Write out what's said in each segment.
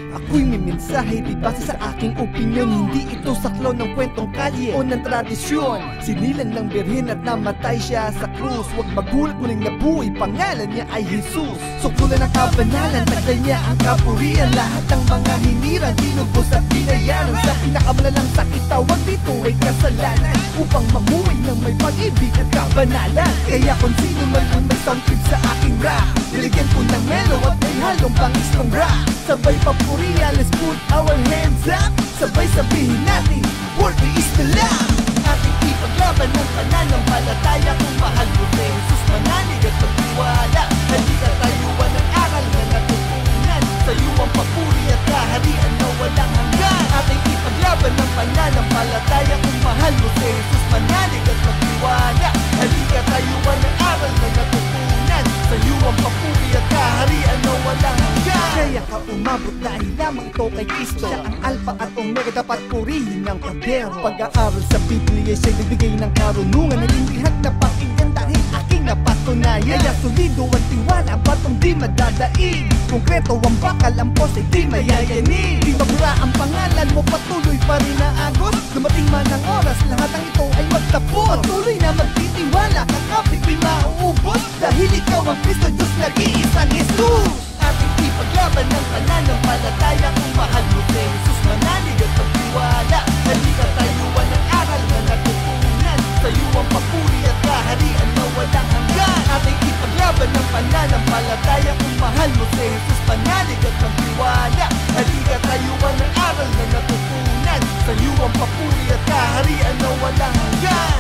Ako'y may mensahe, di base sa aking opinyon. Hindi ito saklaw ng kwentong kalye o ng tradisyon. Sinilang ng birhen at namatay siya sa krus. Huwag magulat, muling nabuhay, pangalan niya ay Jesus. Suklulan ng kabanalan, taglay niya ang kapurihan. Lahat ng mga hinirang, tinubos at binayaran. Sa pinakamalalang sakit, tawag dito ay kasalanan. Upang mamuhay ng may pag-ibig at kabanalan. Kaya kung sino man ang may soundtrip sa aking rap, niligyan ko ng melo at may halong bangis ng rap. Sabay papurihan, let's put our hands up. Sabay sabihin natin, worthy is the Lamb. Ating ipaglaban ng pananampalataya. Kung mahal mo si Jesus, manalig at magtiwala. Halika tayuan ng aral na natutunan. Sa'yo ang papuri at kaharian na walang hanggan. Ating ipaglaban ng pananampalataya. Kung mahal mo si Jesus, manalig at magtiwala. Halika tayuan ng aral na natutunan. Sa'yo ang papuri at kaharian na walang hanggan. Kaya ka umabot dahil lamang ito kay Kristo. Siya ang Alpha at Omega, dapat purihin ng Kordero. Pag-aaral sa Biblia, siya'y nagbigay ng karunungan. Naging bihag na pakinggan dahil aking napatunayan. Kaya solido ang tiwala, batong di madadaig. Konkreto ang bakal, ang pos ay di mayayanig. Di mabura ang pangalan mo, patuloy pa rin na agos. Dumating man ang oras, lahat ng ito ay magtapos. Patuloy na magtitiwala, kakapit di mauubos. Dahil ikaw ang Kristo, Diyos nag-iisang Jesus. Ating ipaglaban ng pananampalataya. Kung mahal mo si Jesus, manalig at magtiwala. Halika tayuan ng aral na natutunan. Sa'yo ang papuri at kaharian na walang hanggan. Ating ipaglaban ng pananampalataya. Kung mahal mo si Jesus, manalig at magtiwala. Halika tayuan ng aral na natutunan. Sa'yo ang papuri at kaharian na walang hanggan.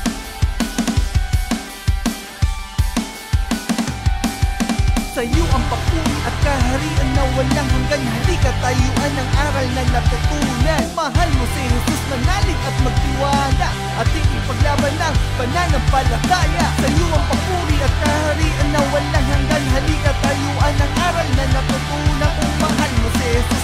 Sa'yo ang papuri at kaharian na walang hanggan. Halika tayuan ng aral na natutunan. Mahal mo si Jesus, manalig at magtiwala. Ating ipaglaban ng pananampalataya. Sa'yo ang papuri at kaharian na walang hanggan. Halika tayuan ng aral na natutunan. Kung mahal mo si Jesus,